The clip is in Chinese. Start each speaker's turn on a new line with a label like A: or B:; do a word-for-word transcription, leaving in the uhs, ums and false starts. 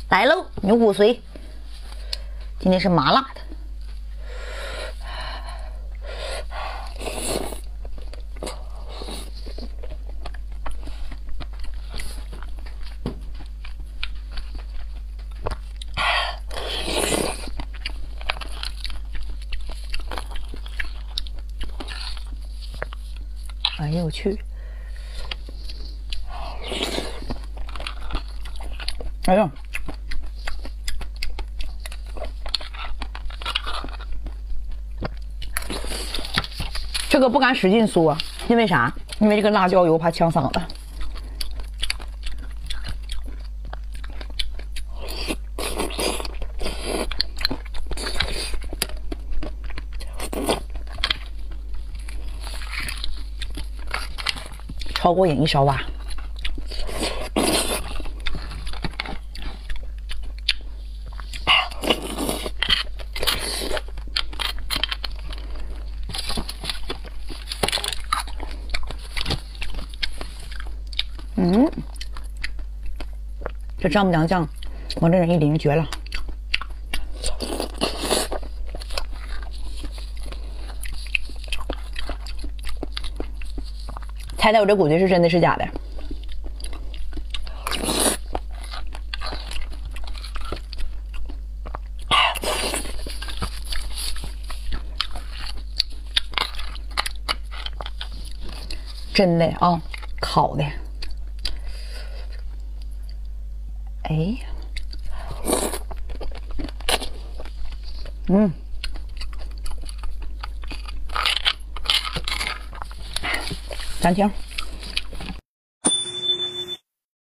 A: 来喽，牛骨髓，今天是麻辣的。哎呦我去！哎呀，这个不敢使劲嗦，因为啥？因为这个辣椒油怕呛嗓子。超过瘾一勺吧。嗯，这丈母娘酱往这人一淋，绝了。猜猜我这骨髓是真的是假的？真的啊，烤的。哎，嗯，暂停。